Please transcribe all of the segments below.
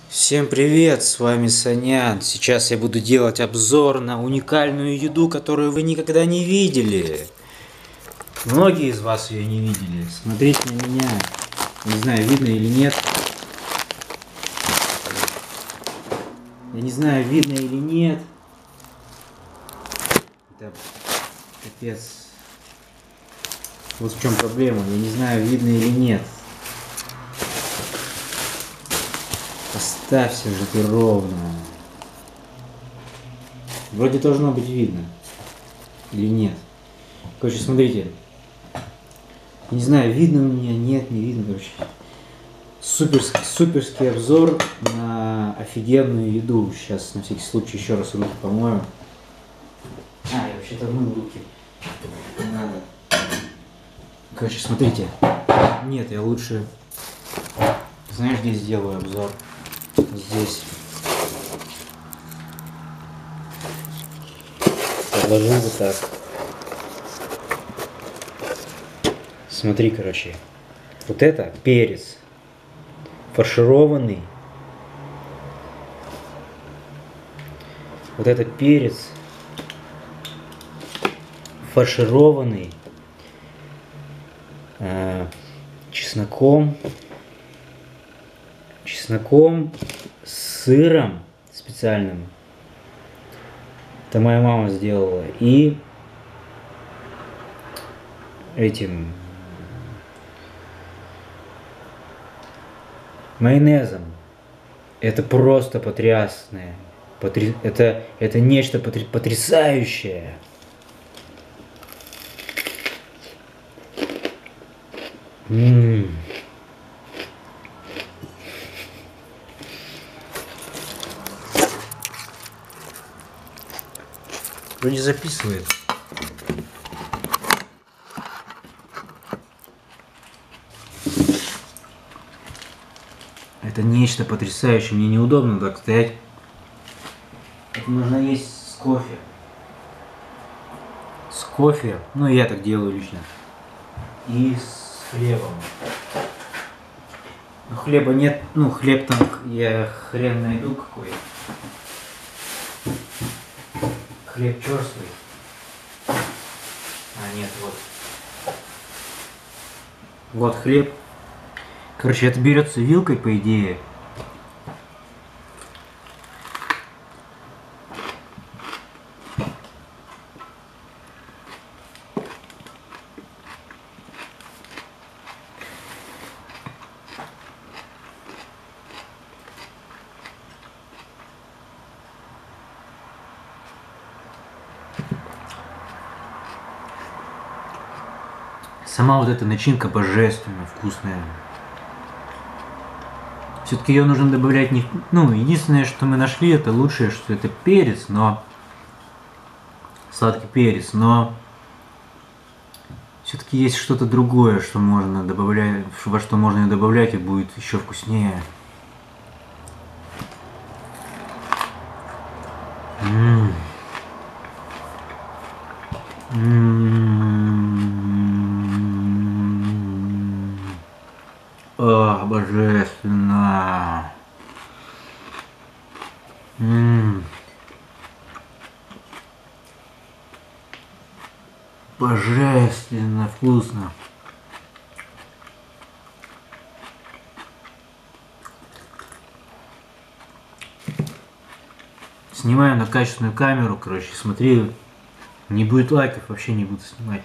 Всем привет, с вами Санян. Сейчас я буду делать обзор на уникальную еду, которую вы никогда не видели. Многие из вас ее не видели. Смотрите на меня. Не знаю, видно или нет. Я не знаю, видно или нет. Это капец. Вот в чем проблема. Я не знаю, видно или нет. Поставься же ты ровно. Вроде должно быть видно. Или нет. Короче, смотрите. Не знаю, видно у меня, нет, не видно, короче. Суперский обзор на офигенную еду. Сейчас на всякий случай еще раз руки помою. Я вообще-то мыл руки. Не надо. Короче, смотрите. Нет, я лучше... Знаешь, где сделаю обзор? Здесь. Подложу вот так. Смотри, короче. Вот это перец. Фаршированный. Вот это перец. Фаршированный. Чесноком. Чесноком. С сыром специальным. Это моя мама сделала. И этим майонезом. Это просто потрясное. Это нечто потрясающее. Вроде записывает. Это нечто потрясающее. Мне неудобно так стоять. Это нужно есть с кофе. С кофе. Ну, я так делаю лично. И с хлебом. Но хлеба нет. Ну, хлеб там я хрен найду какой. Хлеб черствый. Нет, вот. Вот хлеб. Короче, это берется вилкой, по идее. Сама вот эта начинка божественно вкусная. Все-таки ее нужно добавлять не... Ну, единственное, что мы нашли, это лучшее, что это перец, но... Сладкий перец, но... Все-таки есть что-то другое, что можно добавлять, во что можно ее добавлять, и будет еще вкуснее. Божественно. Божественно вкусно. Снимаю на качественную камеру, короче, смотри, не будет лайков, вообще не буду снимать.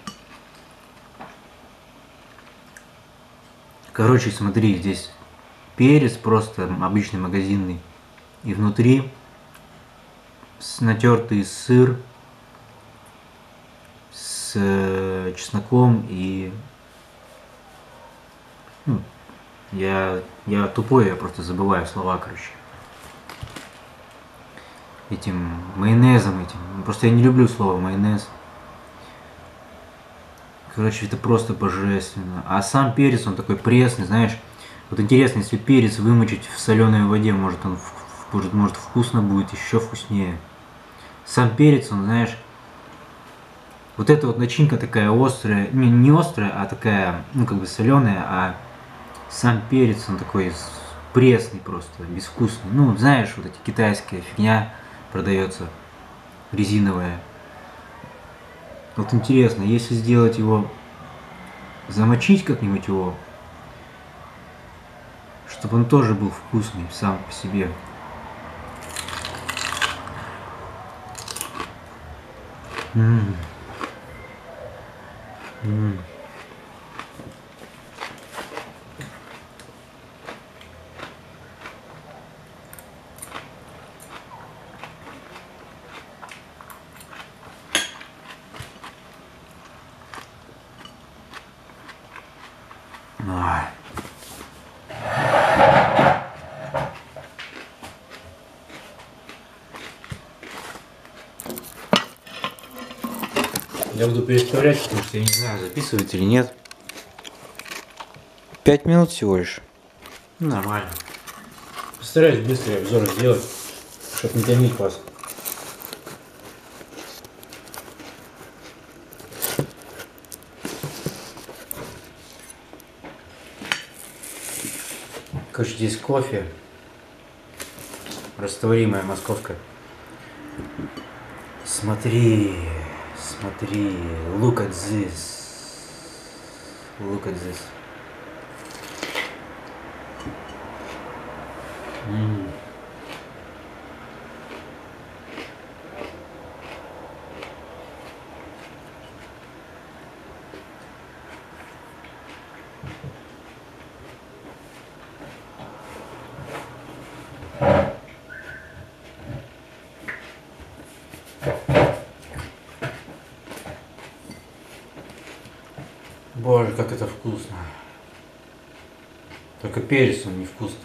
Короче, смотри, здесь перец просто обычный магазинный. И внутри натертый сыр с чесноком и... Я тупой, я просто забываю слова, короче. Этим майонезом этим. Просто я не люблю слово майонез. Короче, это просто божественно. А сам перец, он такой пресный, знаешь. Вот интересно, если перец вымочить в соленой воде, может он может вкусно будет, еще вкуснее. Сам перец, он, знаешь, вот эта вот начинка такая острая, не острая, а такая, ну как бы соленая, а сам перец, он такой пресный просто, безвкусный. Ну, знаешь, вот эти китайская фигня продается, резиновая. Вот интересно, если сделать его, замочить как-нибудь его, чтобы он тоже был вкусный сам по себе. М-м. М-м. Ай. Я буду переставлять, потому что я не знаю, записывать или нет. 5 минут всего лишь. Нормально. Постараюсь быстрый обзор сделать, чтобы не томить вас. Короче, здесь кофе. Растворимая московка. Смотри, смотри. Look at this. Look at this. Боже, как это вкусно. Только перец он невкусный.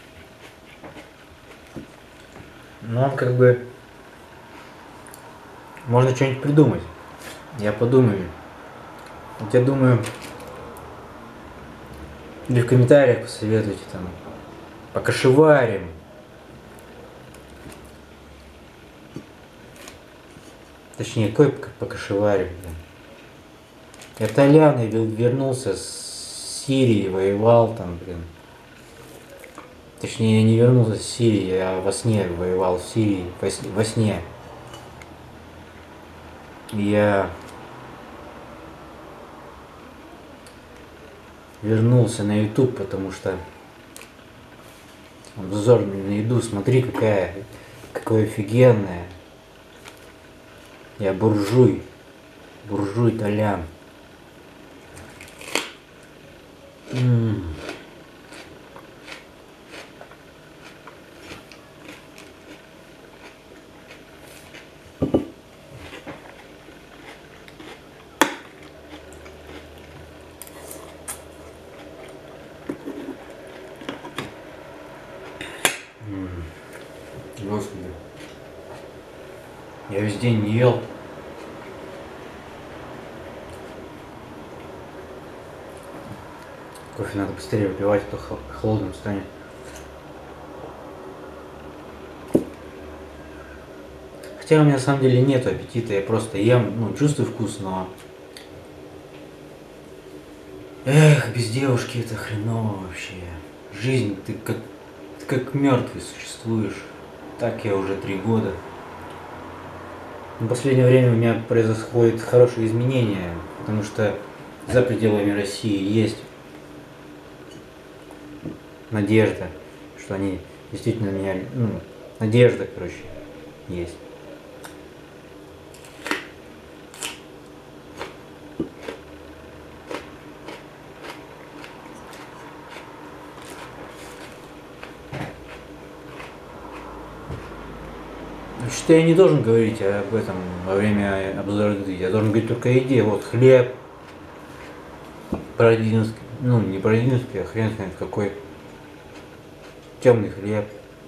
Но он как бы... Можно что-нибудь придумать. Я подумаю. Вот я думаю... Или в комментариях посоветуйте там. Покашеварим. Точнее, какой покашеварим. Я Толян, я вернулся с Сирии, воевал там, блин. Точнее, я не вернулся с Сирии, я во сне воевал в Сирии, во сне. Я вернулся на YouTube, потому что обзор на еду, смотри, какая офигенная. Я буржуй Толян. Господи. Я весь день не ел. Кофе надо быстрее выпивать, а то холодным станет. Хотя у меня на самом деле нет аппетита, я просто ем, ну, чувствую вкус, но... Эх, без девушки это хреново вообще. Жизнь, ты как мертвый существуешь. Так я уже 3 года. В последнее время у меня происходят хорошие изменения, потому что за пределами России есть надежда, что они действительно меня, ну, надежда, короче, есть. Что я не должен говорить об этом во время обзора еды, я должен говорить только о еде. Вот хлеб, бородинский, ну не бородинский, а хрен знает какой, темный хлеб.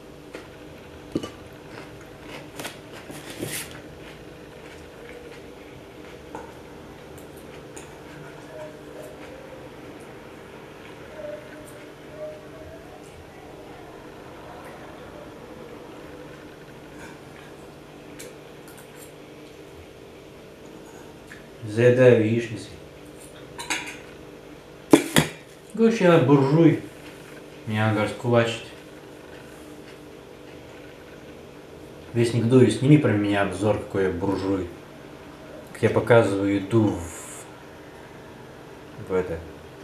Заедаю яичницей. Короче, я буржуй. Меня надо раскулачить. Вестник Дури, сними про меня обзор, какой я буржуй. Как я показываю еду в это.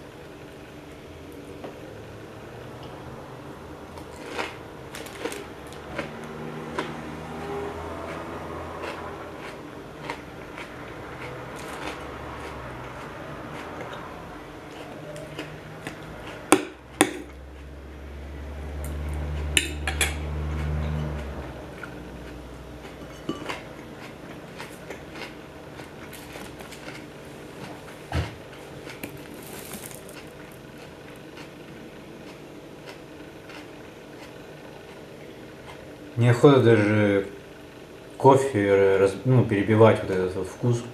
Неохота даже кофе перебивать вот этот вот вкус.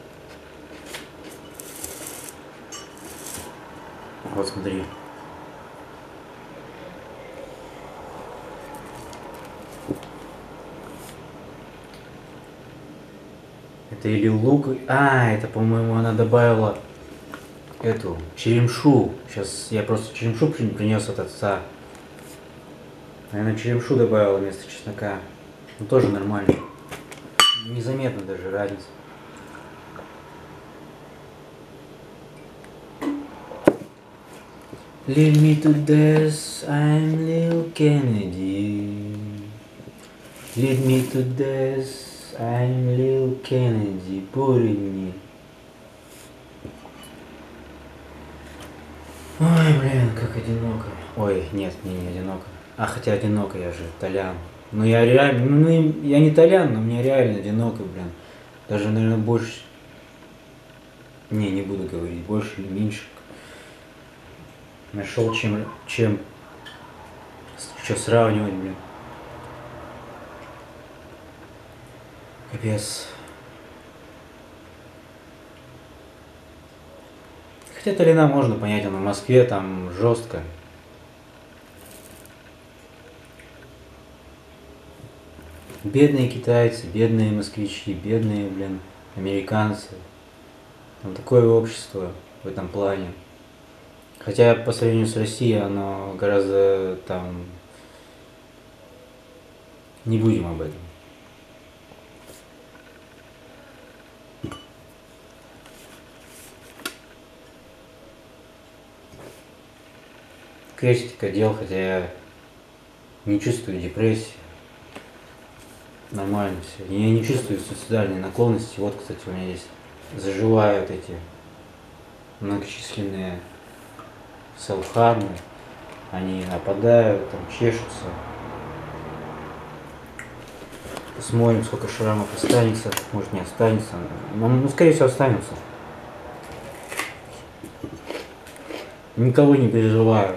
Вот смотри. Это или лук. А, это, по-моему, она добавила эту черемшу. Сейчас я просто черемшу принес от отца. Наверное, черемшу добавила вместо чеснока. Ну, тоже нормально. Незаметно даже разница. Lead me to death, I'm Lil Kennedy. Lead me to death, I'm Lil Kennedy. Bury me. Ой, блин, как одиноко. Ой, нет, мне не одиноко. А хотя одиноко, я же Толян. Ну я реально, я не Толян, но мне реально одиноко, блин. Даже, наверное, больше. Не буду говорить, больше или меньше. Нашел чем что сравнивать, блин. Капец. Хотя Толяна можно понять, он в Москве там жестко. Бедные китайцы, бедные москвичи, бедные, блин, американцы. Там такое общество в этом плане. Хотя по сравнению с Россией оно гораздо там... Не будем об этом. Крестик одел, хотя я не чувствую депрессии. Нормально все. Я не чувствую суицидальной наклонности. Вот, кстати, у меня здесь заживают эти многочисленные селфхармы. Они нападают, там чешутся. Посмотрим, сколько шрамов останется. Может, не останется. Ну, скорее всего, останется. Никого не переживаю.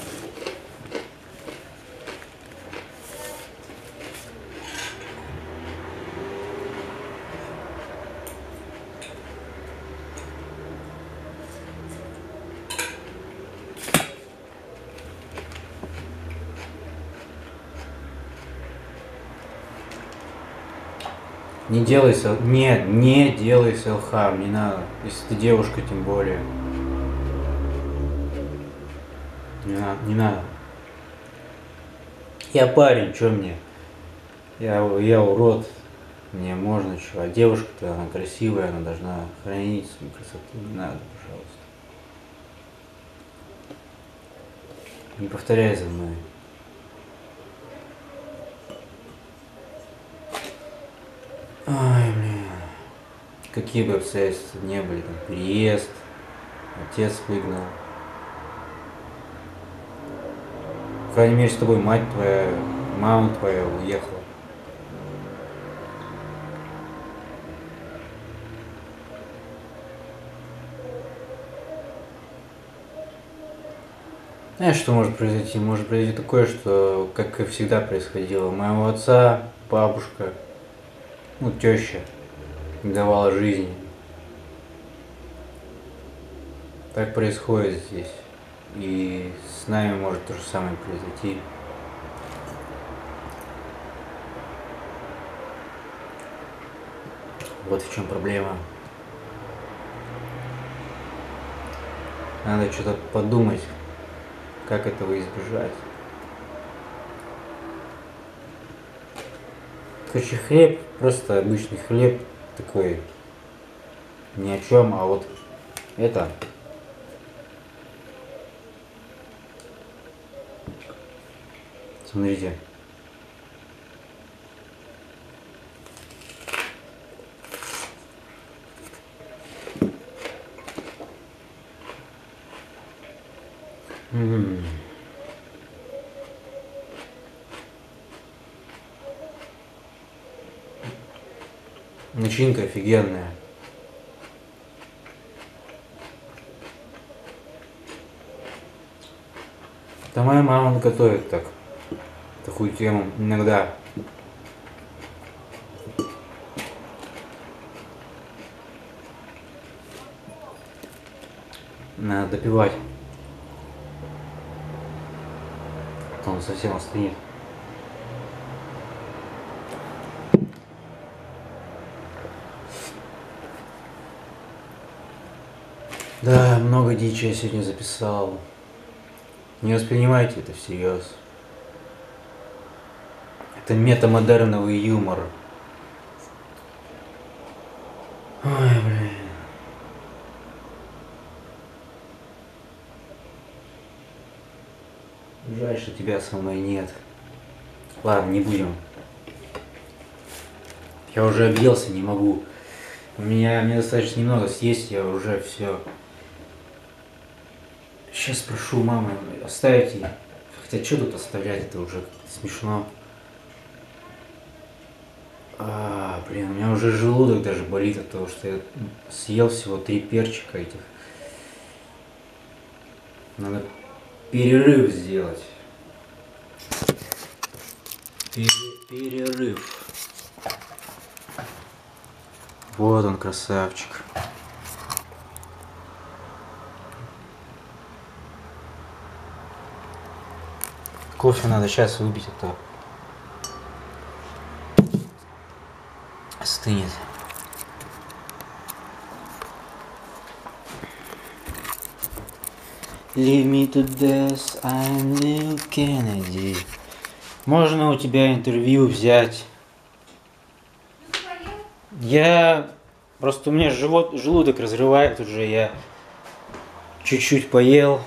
Не делай не делай селфхарм, не надо. Если ты девушка, тем более. Не надо. Я парень, чё мне? Я урод. Мне можно чё. А девушка-то, она красивая, она должна хранить свою красоту. Не надо, пожалуйста. Не повторяй за мной. Ай, блин. Какие бы обстоятельства не были, там, переезд, отец выгнал. По крайней мере, с тобой мама твоя уехала. Знаешь, что может произойти? Может произойти такое, что, как и всегда происходило, моего отца, бабушка, теща не давала жизни. Так происходит здесь. И с нами может то же самое произойти. Вот в чем проблема. Надо что-то подумать, как этого избежать. Короче, хлеб, просто обычный хлеб, такой ни о чем, а вот это. Смотрите. Начинка офигенная. Да моя мама готовит так. Такую тему иногда. Надо допивать. Он совсем остынет. Да, много дичи я сегодня записал. Не воспринимайте это всерьез. Это метамодерновый юмор. Ой, блин. Жаль, что тебя со мной нет. Ладно, не будем. Я уже объелся, не могу. Мне достаточно немного съесть, я уже все. Сейчас прошу мамы оставить ее. Хотя что тут оставлять, это уже смешно. Блин, у меня уже желудок даже болит от того, что я съел всего 3 перчика этих. Надо перерыв сделать. Перерыв. Вот он, красавчик. Кофе надо сейчас выпить, а то остынет. Leave me to death, I'm Neil Kennedy. Можно у тебя интервью взять? Просто у меня желудок разрывает уже, я чуть-чуть поел.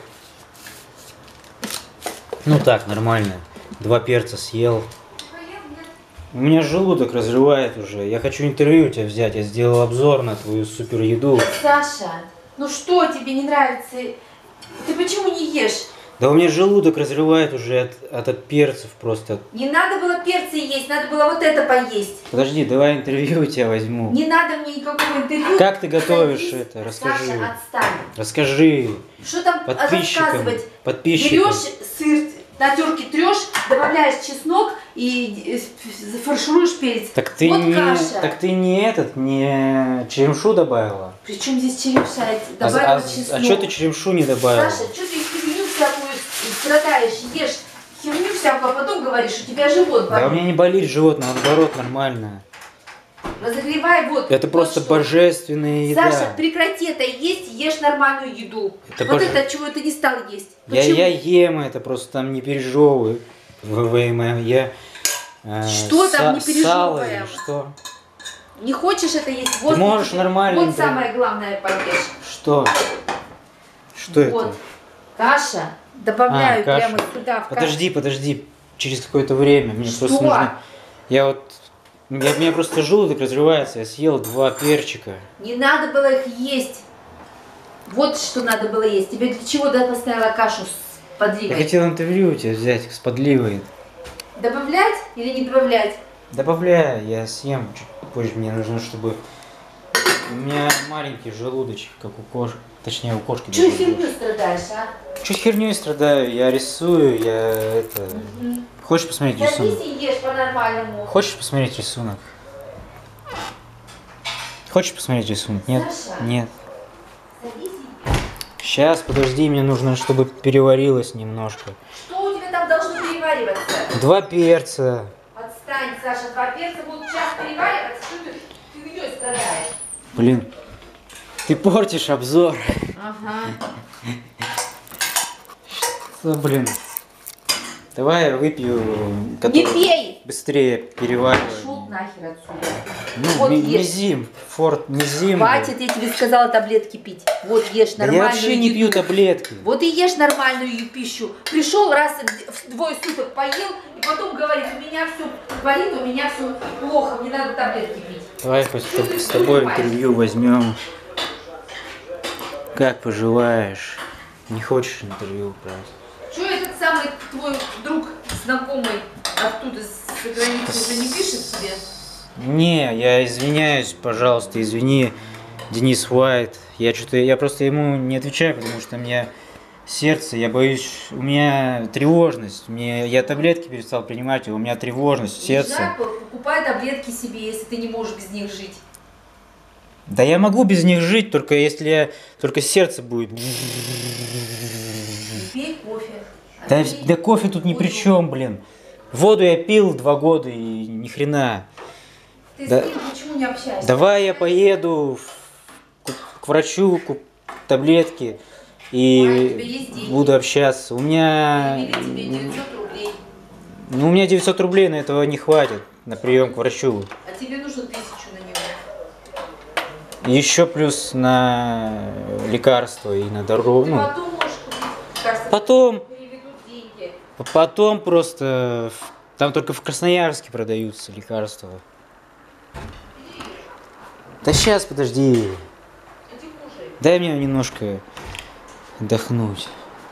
Ну так, нормально. 2 перца съел. У меня желудок разрывает уже. Я хочу интервью у тебя взять. Я сделал обзор на твою супер еду. Саша, ну что тебе не нравится? Ты почему не ешь? Да у меня желудок разрывает уже от перцев просто. Не надо было перцы есть, надо было вот это поесть. Подожди, давай интервью у тебя возьму. Не надо мне никакого интервью. Как ты готовишь Садись, это? Расскажи. Саша, отстань. Расскажи. Что там рассказывать? Подписчикам. Берешь сыр, на терке трешь, добавляешь чеснок и фаршируешь перец. Так ты вот не, каша. так ты не черемшу добавила? Причем здесь черемша? Добавила чеснок. А что ты черемшу не добавила? Саша, что ты херню всякую страдаешь, ешь херню всякую, а потом говоришь, у тебя живот болит. Да у меня не болит живот, наоборот, нормально. Разогревай вот. Это вот просто что. Божественная еда. Саша, прекрати это есть, ешь нормальную еду. Это вот это, чего ты не стал есть. Я ем это, просто там не пережевываю. Что там не пережевываем? Что? Не хочешь это есть? Вот, Ты можешь нормально. Вот самое главное поешь. Что? Что вот. это? Каша. Добавляю каша. прямо сюда в кашу. Подожди. Через какое-то время. Мне Что? просто нужно. У меня просто желудок разрывается. Я съел 2 перчика. Не надо было их есть. Вот что надо было есть. Тебе для чего я поставила кашу с подливой? Я хотел интервью у тебя взять с подливой. Добавлять или не добавлять? Добавляю, я съем чуть позже. Мне нужно, чтобы... У меня маленький желудочек, как у кошки. Точнее, у кошки. Чего херню страдаешь, а? Чуть херней страдаю, я рисую, Хочешь посмотреть рисунок? Садись и ешь по-нормальному. Хочешь посмотреть рисунок? Хочешь посмотреть рисунок? Нет? Саша. Нет. Садись и... Сейчас, подожди, мне нужно, чтобы переварилось немножко. Что у тебя там должно перевариваться? 2 перца. Отстань, Саша, 2 перца будут час перевариваться, что ты фигнёй страдаешь? Блин, ты портишь обзор. Ага. Что, блин? Давай я выпью, Не пей! быстрее переваривай. Шут нахер отсюда. Ну, Вот ешь. мизим, форт мизим. Хватит, я тебе сказала таблетки пить. Вот ешь Да нормальную я вообще не пью еду. таблетки. Вот и ешь нормальную пищу. Пришел раз в 2 суток поел, и потом говорит, у меня все болит, у меня все плохо, мне надо таблетки пить. Давай хоть с тобой интервью возьмем. Как поживаешь? Не хочешь интервью брать? Что этот самый твой друг, знакомый оттуда с границы уже не пишет тебе? Не, я извиняюсь, пожалуйста, извини, Денис Уайт. Я просто ему не отвечаю, потому что у меня сердце, я боюсь, у меня тревожность. Я таблетки перестал принимать, и у меня тревожность, сердце. Езжай, покупай таблетки себе, если ты не можешь без них жить. Да я могу без них жить, только если только сердце будет. Пей кофе. Да кофе тут ни при чем, блин. Воду я пил 2 года и ни хрена. Ты Да. с ним почему не общаешься? Давай я поеду к врачу, таблетки у тебя есть и деньги? буду общаться. У меня... Перевели тебе 900 рублей. Ну, у меня 900 рублей, на этого не хватит, на прием к врачу. А тебе нужно 1000 на него. Еще плюс на лекарства и на дорогу. Ты Ну, потом можешь купить лекарства. потом, Переведут деньги. потом просто... Там только в Красноярске продаются лекарства. Да сейчас, подожди. Иди кушай. Дай мне немножко отдохнуть.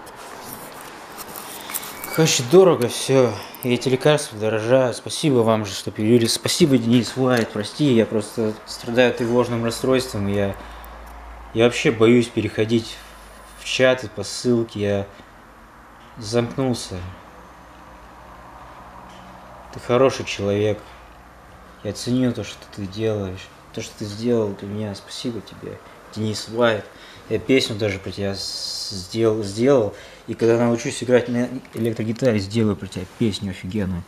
Короче, дорого все. И эти лекарства дорожают. Спасибо вам же, что перевели. Спасибо, Денис Уайт. Прости, я просто страдаю тревожным расстройством. Я вообще боюсь переходить в чаты по ссылке. Я замкнулся. Ты хороший человек. Я ценю то, что ты делаешь. То, что ты сделал для меня. Спасибо тебе, Денис Уайт. Я песню даже про тебя сделал. И когда научусь играть на электрогитаре, сделаю про тебя песню офигенную.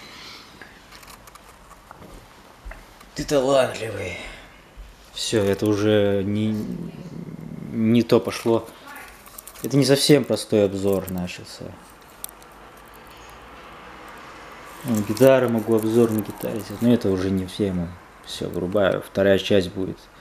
Ты талантливый. Все, это уже не то пошло. Это не совсем простой обзор начался. Ну, гитары могу обзор на гитаре сделать, но это уже не тема. Все, врубаю. 2-я часть будет.